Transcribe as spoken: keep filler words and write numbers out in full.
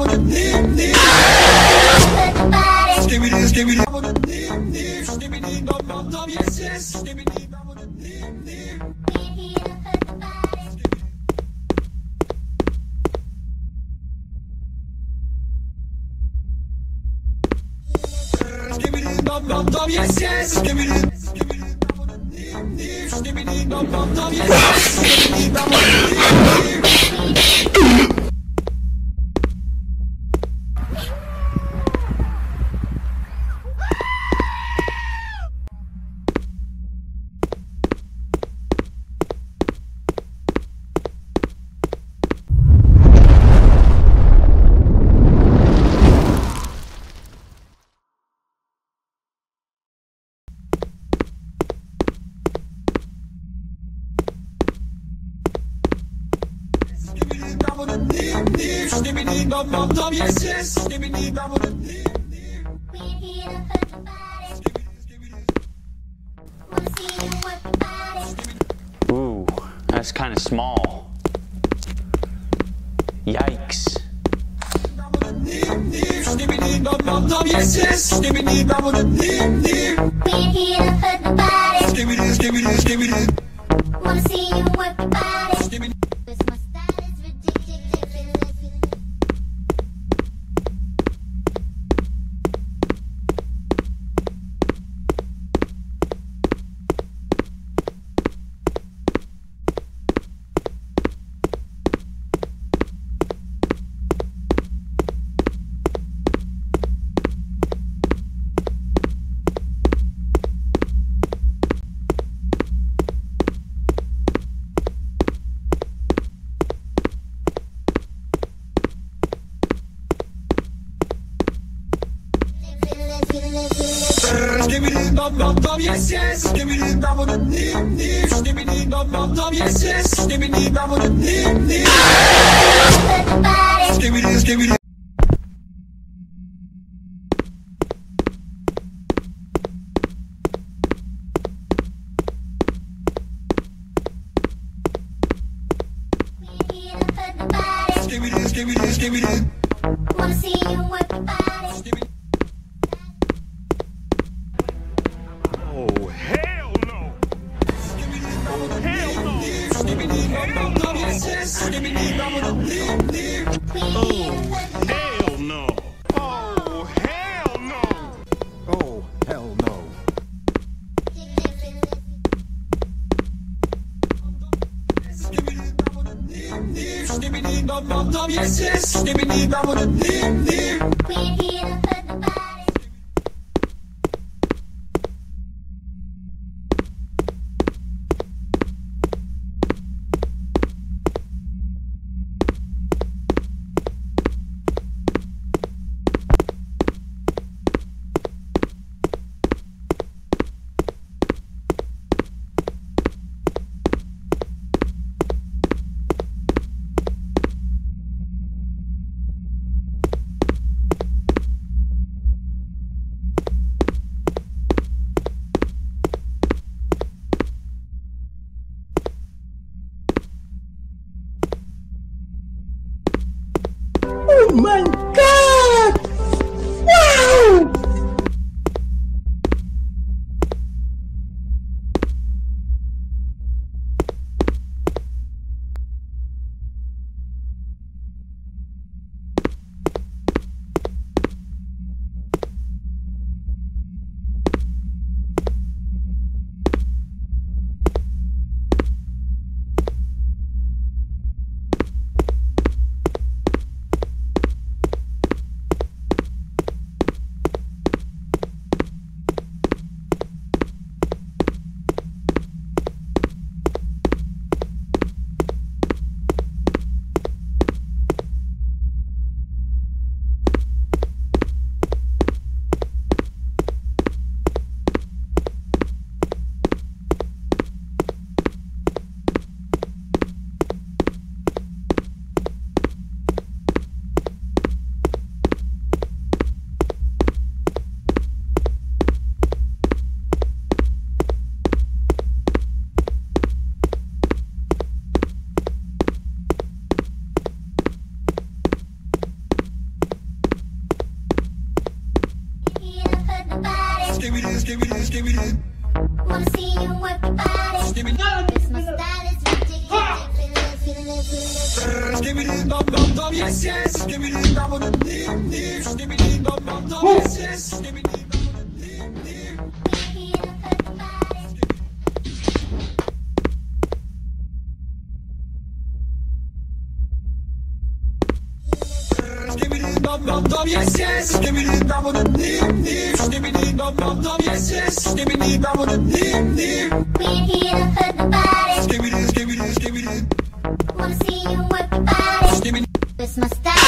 Ooh, that's kind of small. Yikes. Wanna see you work your body. My style is ridiculous. Yes, yes, give me the double the nip, nip, give me the double, yes, yes, give me the double the nip, nip. Give me this, give me this. Give me this, give me this, give me this. Wanna see you work your body. Oh, hell no! Oh, hell no! Hell no! Oh, hell no! Oh, hell no! Oh, hell no! Yes, yes, give me the double the nip, nip. We ain't here to hurt nobody. Oh my God! Wow! skibidi, skibidi, skibidi. Wanna see you work your body. This my style is ridiculous. Feel it, feel it, feel it. Skibidi, dum dum dum, yes yes. Skibidi, dum dum dim dim. Skibidi, dum dum dum, yes yes. Skibidi, dum dum dim dim. We're here to hurt the body. Skibidi, dum dum dum, yes yes. Skibidi, dum dum dim dim. Skibidi, dum dum dum, yes yes. Skibidi, dum dum dim dim. We're here to hurt the body. Skibidi, skibidi, skibidi. Wanna see you work your body. Skibidi. This my style.